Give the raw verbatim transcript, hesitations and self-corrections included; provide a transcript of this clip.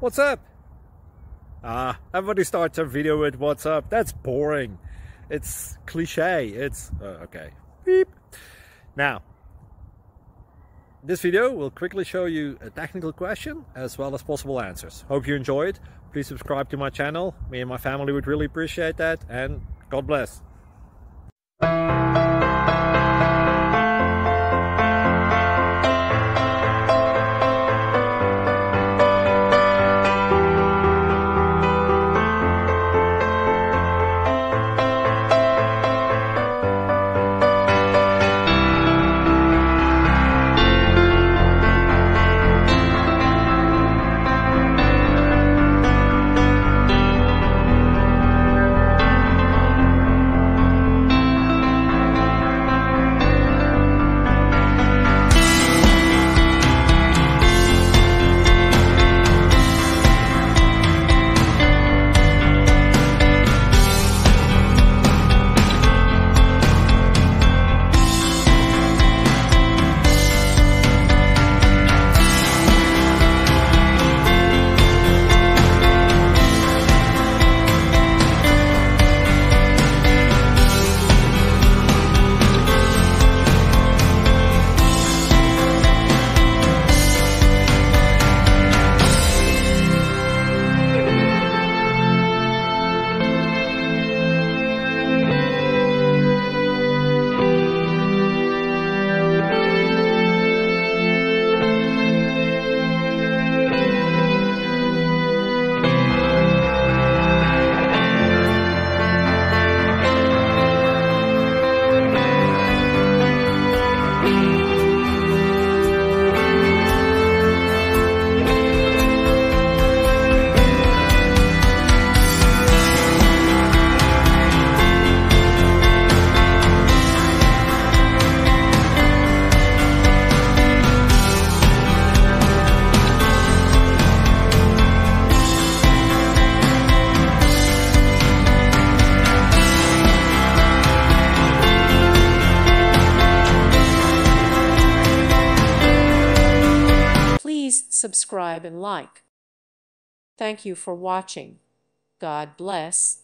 What's up? Ah, everybody starts a video with what's up. That's boring. It's cliche. It's uh, okay. Beep. Now, this video will quickly show you a technical question as well as possible answers. Hope you enjoy it. Please subscribe to my channel. Me and my family would really appreciate that, and God bless. Subscribe and like. Thank you for watching. God bless.